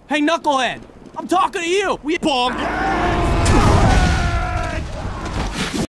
Hey, knucklehead! I'm talking to you! We Bonk!